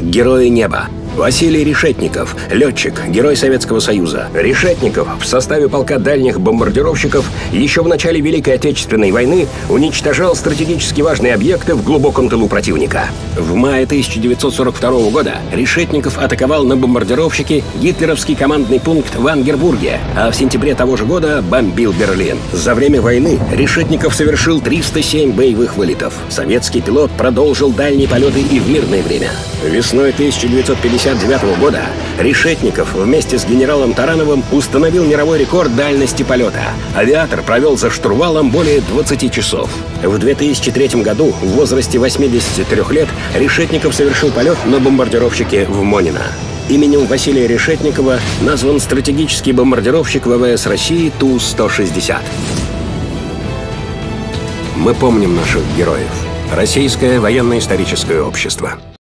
Герои неба. Василий Решетников, летчик, герой Советского Союза. Решетников в составе полка дальних бомбардировщиков еще в начале Великой Отечественной войны уничтожал стратегически важные объекты в глубоком тылу противника. В мае 1942 года Решетников атаковал на бомбардировщике гитлеровский командный пункт в Ангербурге, а в сентябре того же года бомбил Берлин. За время войны Решетников совершил 307 боевых вылетов. Советский пилот продолжил дальние полеты и в мирное время. Весной 1959 года Решетников вместе с генералом Тарановым установил мировой рекорд дальности полета. Авиатор провел за штурвалом более 20 часов. В 2003 году в возрасте 83 лет Решетников совершил полет на бомбардировщике в Монино. Именем Василия Решетникова назван стратегический бомбардировщик ВВС России Ту-160. Мы помним наших героев. Российское военно-историческое общество.